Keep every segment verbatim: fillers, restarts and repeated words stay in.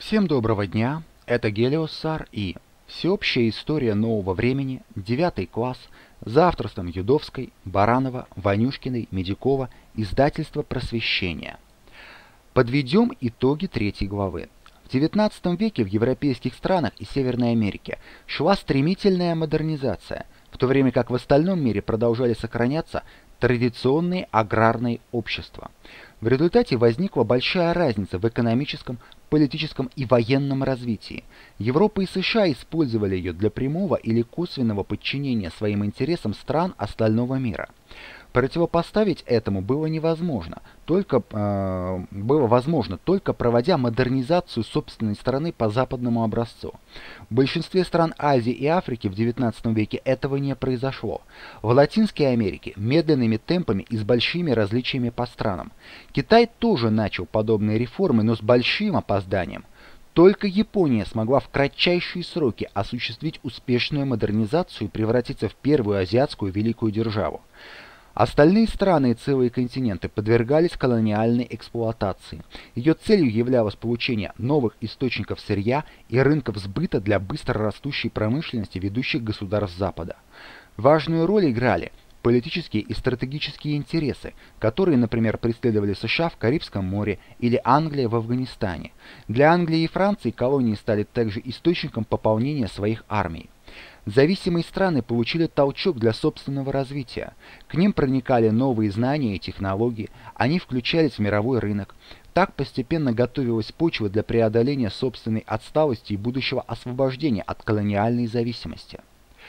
Всем доброго дня, это Гелиоссар и всеобщая история нового времени, девятый класс, за авторством Юдовской, Баранова, Ванюшкиной, Медякова, издательство «Просвещение». Подведем итоги третьей главы. В девятнадцатом веке в европейских странах и Северной Америке шла стремительная модернизация, в то время как в остальном мире продолжали сохраняться традиционные аграрные общества. В результате возникла большая разница в экономическом, политическом и военном развитии. Европа и США использовали ее для прямого или косвенного подчинения своим интересам стран остального мира. Противопоставить этому было невозможно, только, э, было возможно только проводя модернизацию собственной страны по западному образцу. В большинстве стран Азии и Африки в девятнадцатом веке этого не произошло. В Латинской Америке медленными темпами и с большими различиями по странам. Китай тоже начал подобные реформы, но с большим опозданием. Только Япония смогла в кратчайшие сроки осуществить успешную модернизацию и превратиться в первую азиатскую великую державу. Остальные страны и целые континенты подвергались колониальной эксплуатации. Ее целью являлось получение новых источников сырья и рынков сбыта для быстро растущей промышленности ведущих государств Запада. Важную роль играли политические и стратегические интересы, которые, например, преследовали США в Карибском море или Англия в Афганистане. Для Англии и Франции колонии стали также источником пополнения своих армий. Зависимые страны получили толчок для собственного развития. К ним проникали новые знания и технологии, они включались в мировой рынок. Так постепенно готовилась почва для преодоления собственной отсталости и будущего освобождения от колониальной зависимости.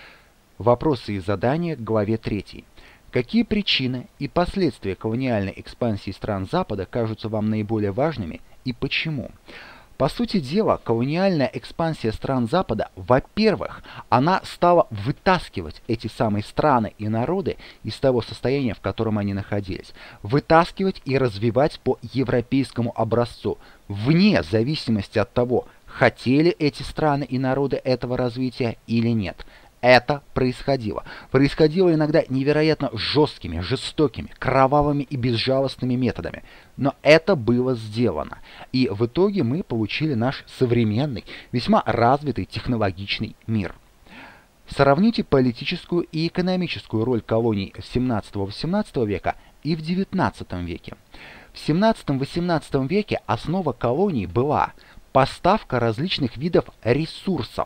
Вопросы и задания к главе третьей. Какие причины и последствия колониальной экспансии стран Запада кажутся вам наиболее важными и почему? По сути дела, колониальная экспансия стран Запада, во-первых, она стала вытаскивать эти самые страны и народы из того состояния, в котором они находились. Вытаскивать и развивать по европейскому образцу, вне зависимости от того, хотели эти страны и народы этого развития или нет. Это происходило. Происходило иногда невероятно жесткими, жестокими, кровавыми и безжалостными методами. Но это было сделано. И в итоге мы получили наш современный, весьма развитый технологичный мир. Сравните политическую и экономическую роль колоний семнадцатого-восемнадцатого века и в девятнадцатом веке. В семнадцатом-восемнадцатом веке основа колоний была поставка различных видов ресурсов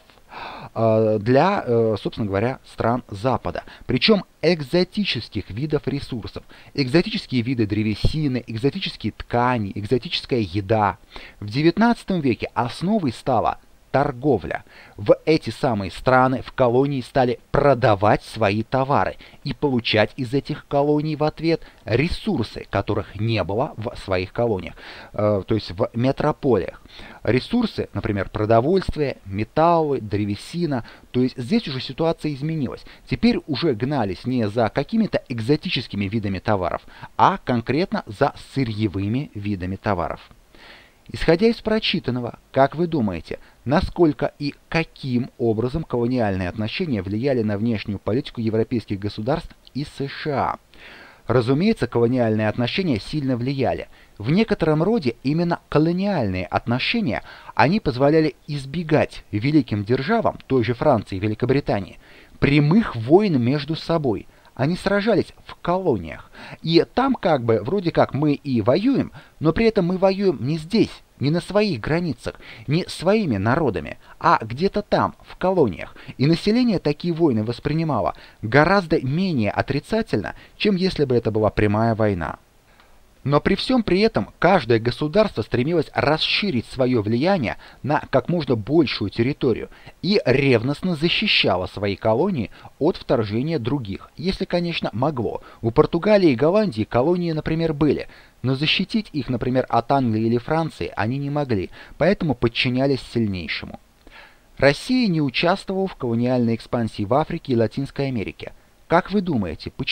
для, собственно говоря, стран Запада. Причем экзотических видов ресурсов. Экзотические виды древесины, экзотические ткани, экзотическая еда. В девятнадцатом веке основой стала торговля. В эти самые страны в колонии стали продавать свои товары и получать из этих колоний в ответ ресурсы, которых не было в своих колониях, э, то есть в метрополиях. Ресурсы, например, продовольствие, металлы, древесина. То есть здесь уже ситуация изменилась. Теперь уже гнались не за какими-то экзотическими видами товаров, а конкретно за сырьевыми видами товаров. Исходя из прочитанного, как вы думаете, насколько и каким образом колониальные отношения влияли на внешнюю политику европейских государств и США? Разумеется, колониальные отношения сильно влияли. В некотором роде именно колониальные отношения они позволяли избегать великим державам, той же Франции и Великобритании, прямых войн между собой. Они сражались в колониях. И там как бы вроде как мы и воюем, но при этом мы воюем не здесь, не на своих границах, не своими народами, а где-то там, в колониях. И население такие войны воспринимало гораздо менее отрицательно, чем если бы это была прямая война. Но при всем при этом каждое государство стремилось расширить свое влияние на как можно большую территорию и ревностно защищало свои колонии от вторжения других, если, конечно, могло. У Португалии и Голландии колонии, например, были, но защитить их, например, от Англии или Франции они не могли, поэтому подчинялись сильнейшему. Россия не участвовала в колониальной экспансии в Африке и Латинской Америке. Как вы думаете, почему?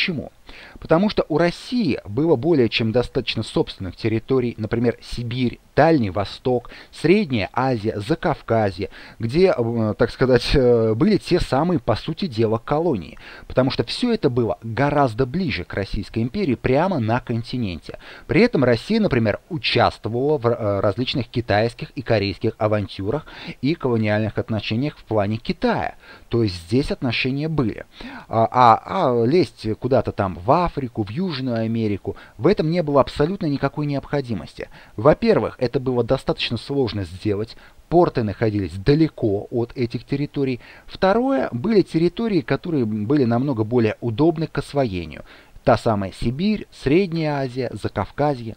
Потому что у России было более чем достаточно собственных территорий, например, Сибирь, Дальний Восток, Средняя Азия, Закавказье, где, так сказать, были те самые, по сути дела, колонии. Потому что все это было гораздо ближе к Российской империи, прямо на континенте. При этом Россия, например, участвовала в различных китайских и корейских авантюрах и колониальных отношениях в плане Китая. То есть здесь отношения были. А, а, а лезть куда-то там в Африку, в Южную Америку, в этом не было абсолютно никакой необходимости. Во-первых, это было достаточно сложно сделать. Порты находились далеко от этих территорий. Второе, были территории, которые были намного более удобны к освоению. Та самая Сибирь, Средняя Азия, Закавказье.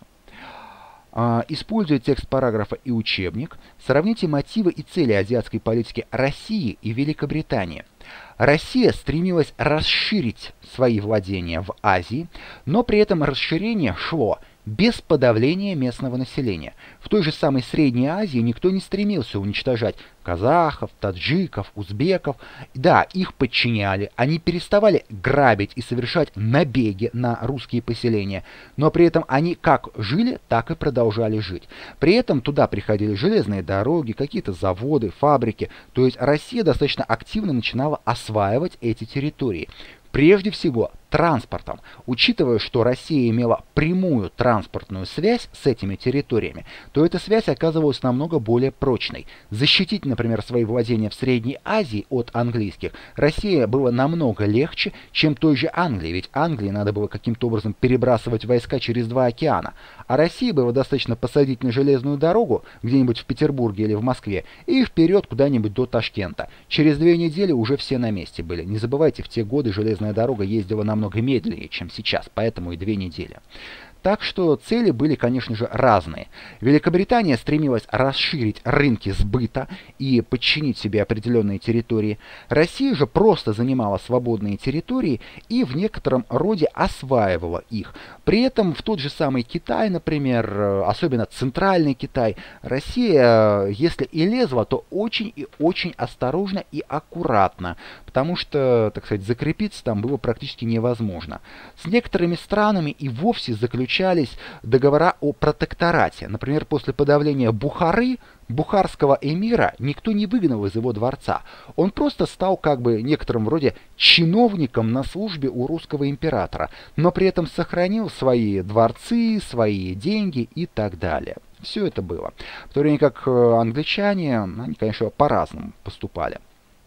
Используя текст параграфа и учебник, сравните мотивы и цели азиатской политики России и Великобритании. Россия стремилась расширить свои владения в Азии, но при этом расширение шло без подавления местного населения. В той же самой Средней Азии никто не стремился уничтожать казахов, таджиков, узбеков. Да, их подчиняли, они переставали грабить и совершать набеги на русские поселения, но при этом они как жили, так и продолжали жить. При этом туда приходили железные дороги, какие-то заводы, фабрики, то есть Россия достаточно активно начинала осваивать эти территории. Прежде всего, транспортом. Учитывая, что Россия имела прямую транспортную связь с этими территориями, то эта связь оказывалась намного более прочной. Защитить, например, свои владения в Средней Азии от английских России было намного легче, чем той же Англии, ведь Англии надо было каким-то образом перебрасывать войска через два океана, а России было достаточно посадить на железную дорогу где-нибудь в Петербурге или в Москве и вперед куда-нибудь до Ташкента. Через две недели уже все на месте были. Не забывайте, в те годы железная дорога ездила намного медленнее, чем сейчас, поэтому и две недели. Так что цели были, конечно же, разные. Великобритания стремилась расширить рынки сбыта и подчинить себе определенные территории. Россия же просто занимала свободные территории и в некотором роде осваивала их. При этом в тот же самый Китай, например, особенно центральный Китай, Россия, если и лезла, то очень и очень осторожно и аккуратно, потому что, так сказать, закрепиться там было практически невозможно. С некоторыми странами и вовсе заключались договора о протекторате. Например, после подавления Бухары, бухарского эмира никто не выгнал из его дворца. Он просто стал как бы некоторым вроде чиновником на службе у русского императора, но при этом сохранил свои дворцы, свои деньги и так далее. Все это было. В то время как англичане, они, конечно, по-разному поступали.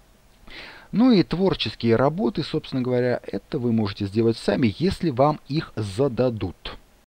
Ну и творческие работы, собственно говоря, это вы можете сделать сами, если вам их зададут.